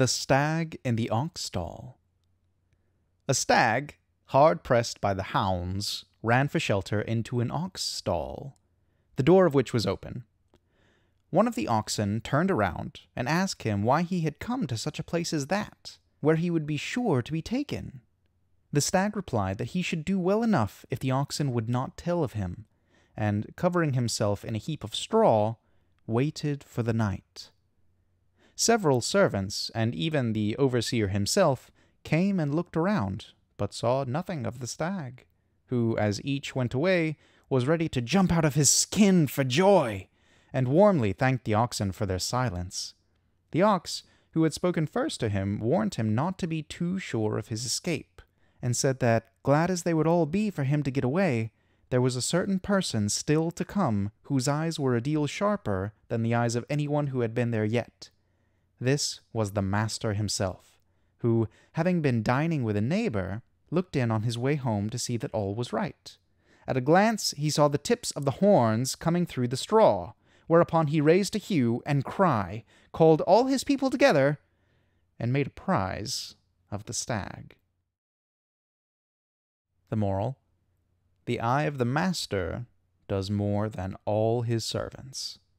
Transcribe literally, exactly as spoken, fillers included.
The Stag in the Ox Stall. A stag, hard pressed by the hounds, ran for shelter into an ox stall, the door of which was open. One of the oxen turned around and asked him why he had come to such a place as that, where he would be sure to be taken. The stag replied that he should do well enough if the oxen would not tell of him, and, covering himself in a heap of straw, waited for the night. Several servants, and even the overseer himself, came and looked around, but saw nothing of the stag, who, as each went away, was ready to jump out of his skin for joy, and warmly thanked the oxen for their silence. The ox, who had spoken first to him, warned him not to be too sure of his escape, and said that, glad as they would all be for him to get away, there was a certain person still to come whose eyes were a deal sharper than the eyes of anyone who had been there yet. This was the master himself, who, having been dining with a neighbor, looked in on his way home to see that all was right. At a glance he saw the tips of the horns coming through the straw, whereupon he raised a hue and cry, called all his people together, and made a prize of the stag. The moral: the eye of the master does more than all his servants.